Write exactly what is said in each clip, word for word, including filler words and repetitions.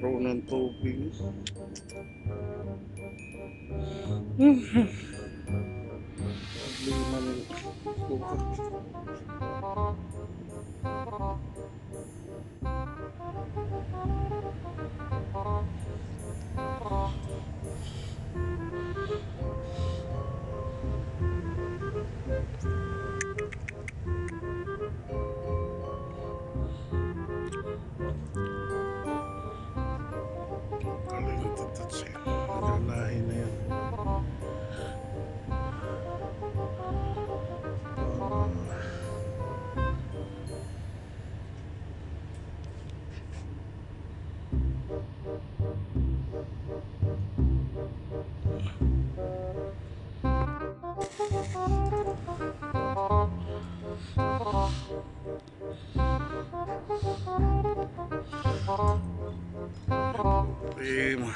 Nagkaroon ng tubig. Problema ng suka. Naglalahi na yan. Problema.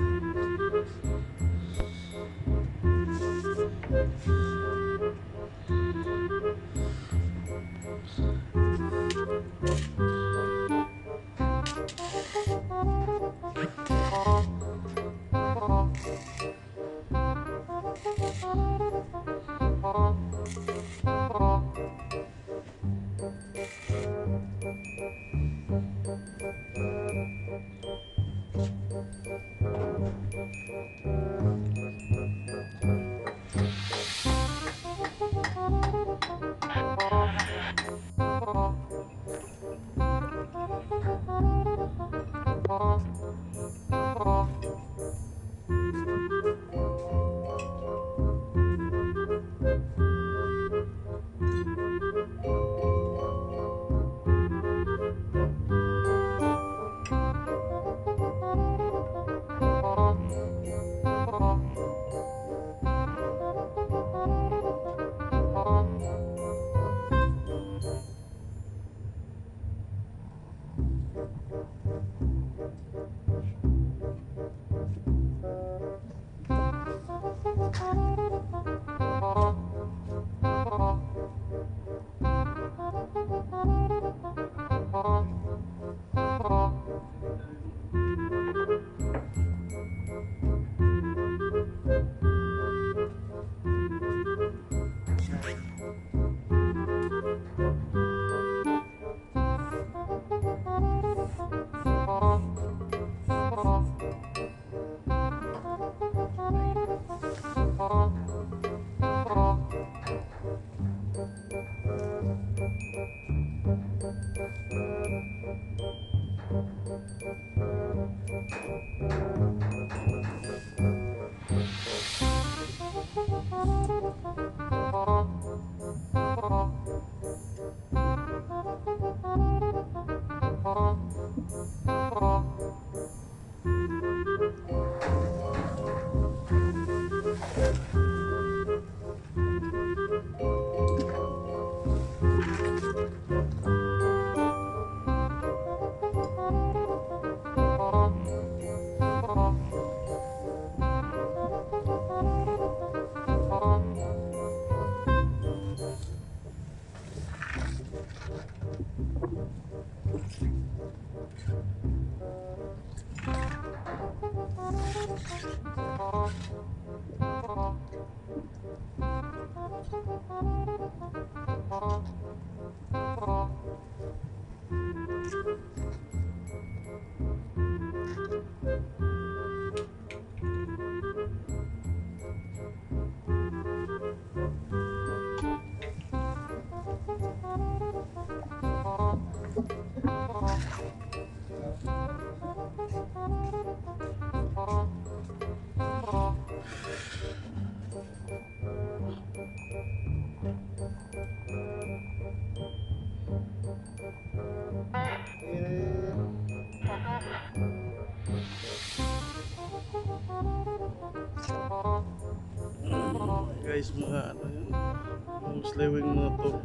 Guys, mga ano yun, yung slewing motor,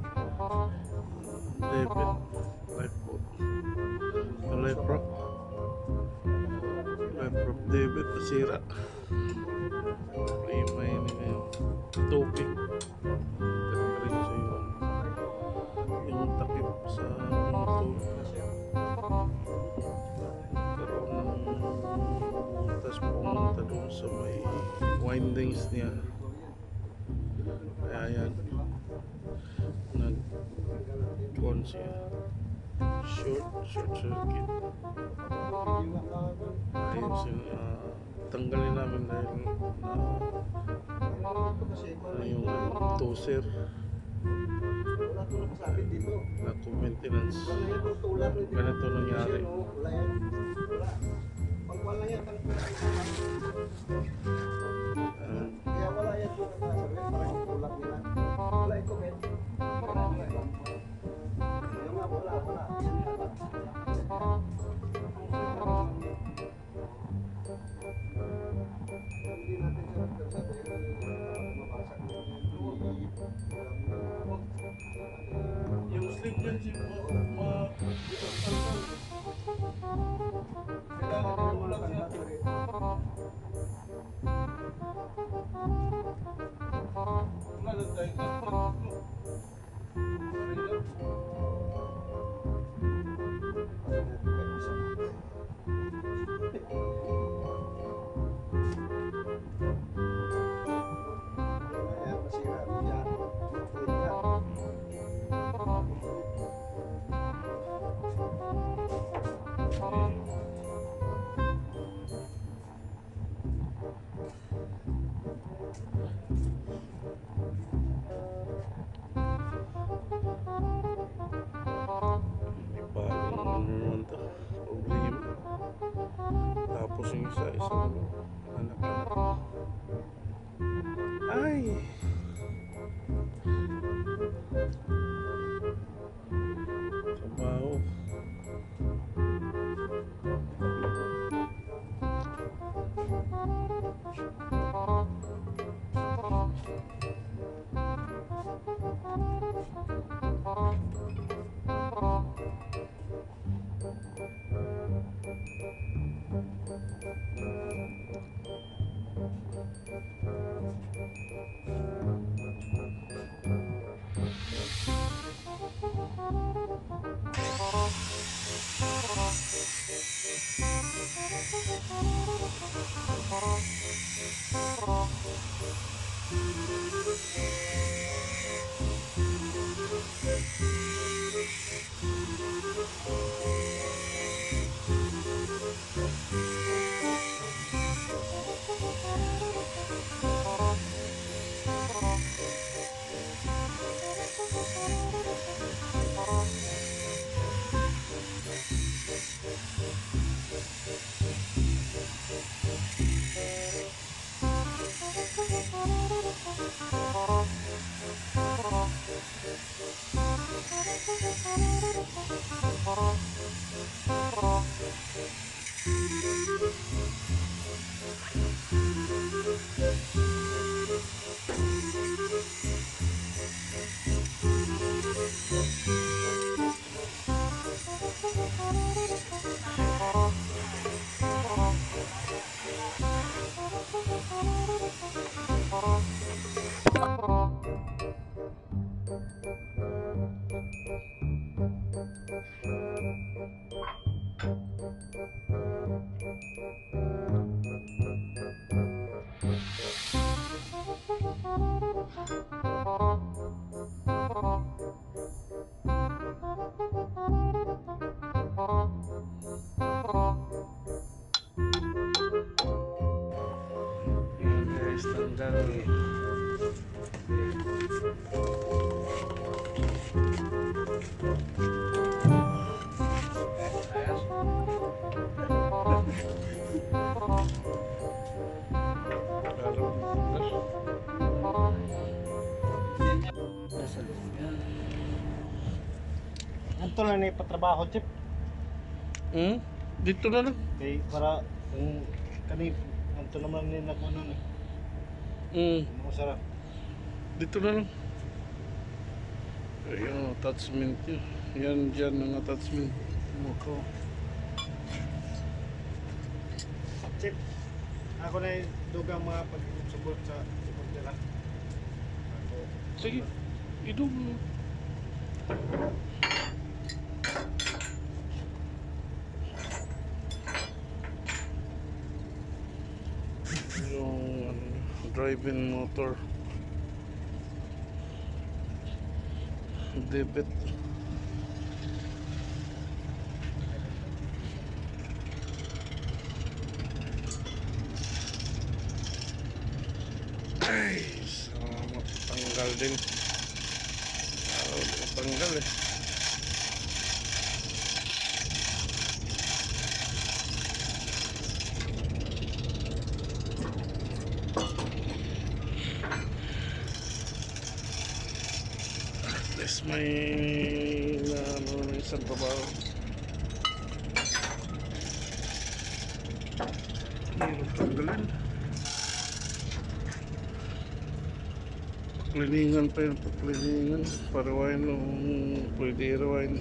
Davit, Lifeboat, Liferaft, Liferaft Davit, nasira. Problema yun ngayon, tubig, diretso yun, yung takip sa motor, karoon ng windings niya. Kaya yan, nag-con siya. Short, short circuit. Ayun sin uh, tanggalin namin dahil na, na yung toser na maintenance. Ganito nangyari. Um, yung sleep yan si ma kailangan nyo ulang siya. Wala lang tayo tapos yung isa-isa anak-anak. Ay! Trabaho. Ito na na ipatrabaho, Chip. Hmm? Dito na lang. Okay, para kung kanip, ito naman nila kung ano na. Hmm. Masarap. Dito na lang. Ayun, attachment nyo. Yan dyan ang attachment. Muko. Chip, ako na yung dugang mga pag-support sa support nila. Ako. Sige, idog mo. Yung ano, driving motor. Davit. Ay, salamat, tanggal din. Araw na tanggal eh. At least may na, ano, may isang trabaho. Hirap tanggalin. Pagliningan pa yun, pagliningan. Parawain nung pwede irawain.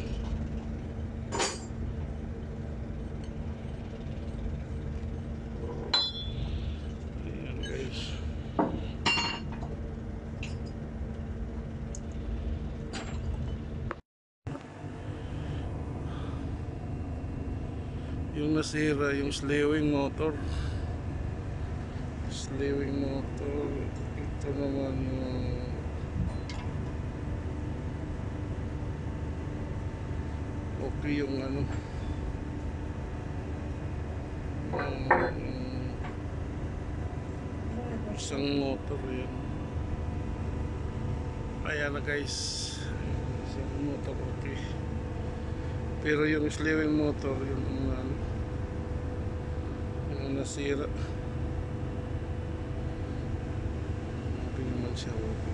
Ayan guys. Yung nasira, yung slewing motor. Slewing motor. Ito naman yung okay yung ano yung isang motor yun. Ayan na guys, isang motor okay, pero yung slewing motor yung ano, yung nasira. Okay naman siya, okay.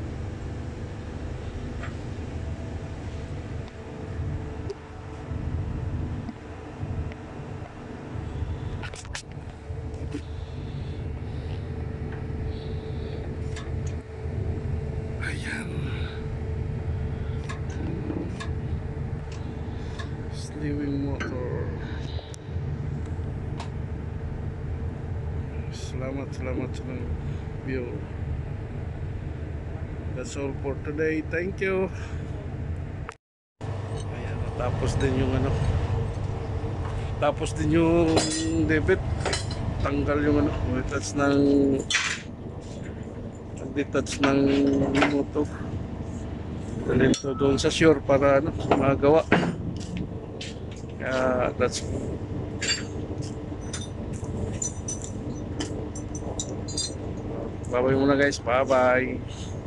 Ayan, slewing motor. Salamat, salamat sa view. That's all for today. Thank you. Ayan, tapos din yung ano, tapos din yung debit. Tanggal yung ano, detach ng detach ng motor. Dalhin to doon sa shore para ano, magawa. Kaya that's bye bye muna guys, bye bye.